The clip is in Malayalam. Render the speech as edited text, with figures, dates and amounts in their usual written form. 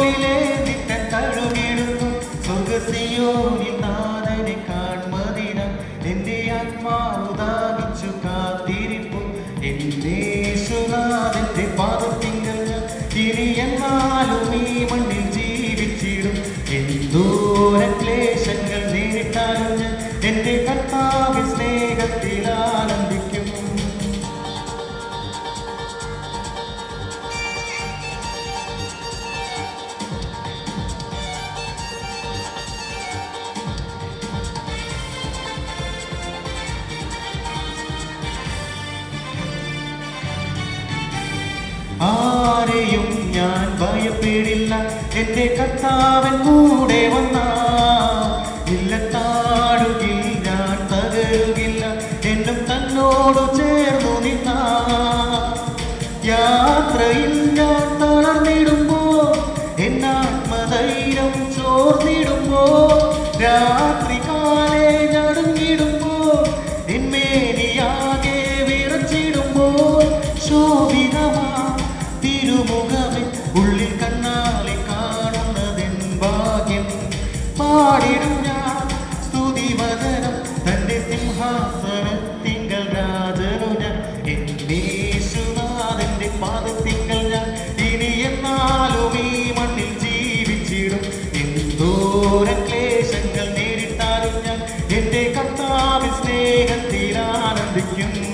തോളിലേന്തിട്ട തഴുകിടുന്നു സ്വർഗസിയോനിൽ നാഥനെ കാൺമതിനായി എന്റെ ആത്മാവ് ദാഹിച്ചു കാത്തിരിപ്പു എന്റെ യേശുനാഥന്റെ പാദത്തിങ്കൽ ഞാൻ ഇനി എന്നാലും ഈ മണ്ണിൽ ജീവിച്ചിടും എന്തോരം ക്ലേശങ്ങൾ നേരിട്ടാലും ഞാൻ എന്റെ കർത്താവിൻ സ്നേഹത്തിൽ ആനന്ദിക്കും ആരെയും ഞാൻ ഭയപ്പെടില്ല എന്റെ കർത്താവൻ കൂടെ വന്നാ ഇല്ല താഴുകിൽ ഞാൻ തകരുകില്ല എന്നും തന്നോട് ചേർന്നു നിന്നാ യാത്രയിൽ ഞാൻ തളർന്നിടുമ്പോ എന്നാത്മധൈര്യം ചോർന്നിടുമ്പോ രാത്രി കാലേ നടുങ്ങിടുമ്പോ എന്മേനിയാകെ വിറച്ചിടുമ്പോ ശോഭിതമാ തിരുമുഖമേ ഉള്ളിൽ കണ്ണാലെ കാണുന്നതെൻ ഭാഗ്യം പാടിടും ഞാൻ സ്തുതിവചനം തന്റെ സിംഹാസനത്തിങ്കൽ രാജനു ഞാൻ എന്റെ യേശുനാഥന്റെ പാദത്തിങ്കൽ ഞാൻ ഇനി എന്നാലും ഈ മണ്ണിൽ ജീവിച്ചിടും എന്തോരം ക്ലേശങ്ങൾ നേരിട്ടാലും ഞാൻ എന്റെ കർത്താവിൻ സ്നേഹത്തിൽ ആനന്ദിക്കും